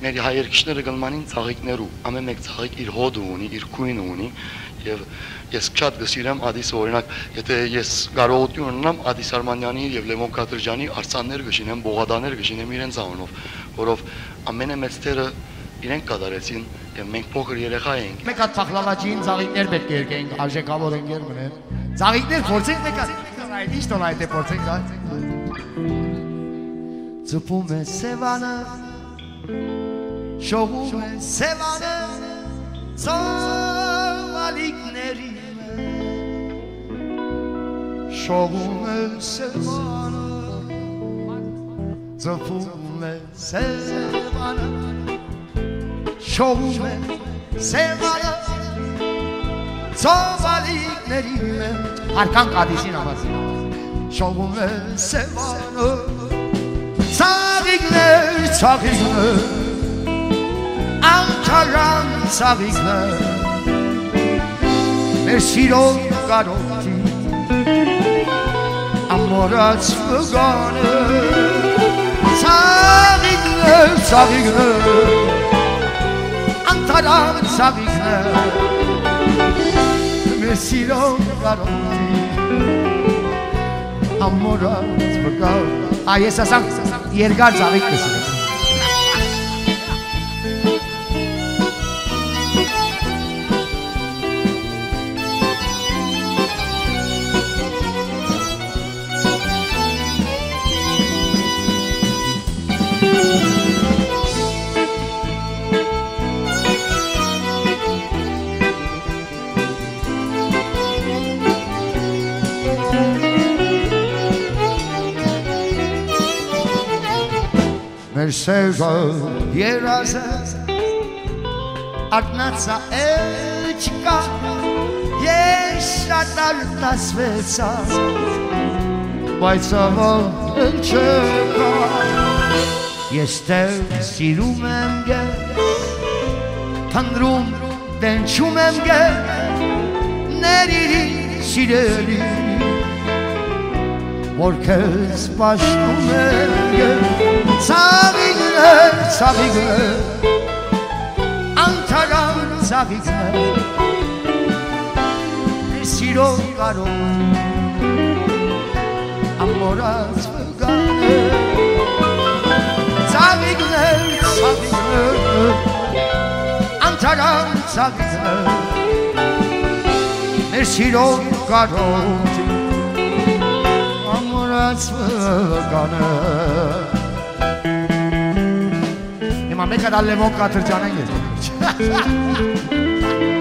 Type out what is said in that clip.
մեր հայ երգիչները գլմանին Dzaghignerու, ամեն մեկ Dzaghig իր հոդը ունի, իր քույնը ունի, եւ ես շատ գսիրեմ Adiss օրինակ, եթե ես կարողություն ունենամ Adiss Harmandiyani եւ Լևոն Քաթրջյանի արձաններ գշինեմ, բողադաներ գշինեմ իրենց անունով, որով ամենամեծ թերը իրենք կատարեցին եւ մենք փոքր երեխա էինք։ Մեկ հատ փախլավաճին Dzaghigner պետք է երկենք, արժեքավոր ընկեր մնեն։ Dzaghigner փորձենք մեկ հատ, այդ ինչ տոն այդ է փորձենք, հա։ Ծփում է սևանը, շողում է սևանը, ծավալիկների շողում է սևանը, ծփում է սևանը, շողում է սևանը, ծավալիկների հարկանք Adissին ավազին, շողում է սևանը, Dzaghigner, Dzaghigner, Antaran Dzaghigner, մեր սիրով կարոտի, ամորած վգանը, Dzaghigner, Dzaghigner, Antaran Dzaghigner, մեր սիրով կարոտի, ամորած վգանը, ես ասանք երկար Dzaghig կսիրեմ։ Մեր սևը երազը ակնացա էլ չկա, ես շատ արտասվեցա, բայց ավալ էլ չկա, ես տեղ սիրում եմ գեր, թնդրում դենչում եմ գեր, ներիրի սիրելի, որ քեզ պաշտում եմ գեր, Dzaghigner, Dzaghigner, Antaran Dzaghigner, մեր սիրով կարոտի, ամորած վգանը, Dzaghigner, Dzaghigner, Antaran Dzaghigner, մեր սիրով կարոտի, ամորած վգանը, Մեկ հատ Լևոն Քաթրջյանն ես։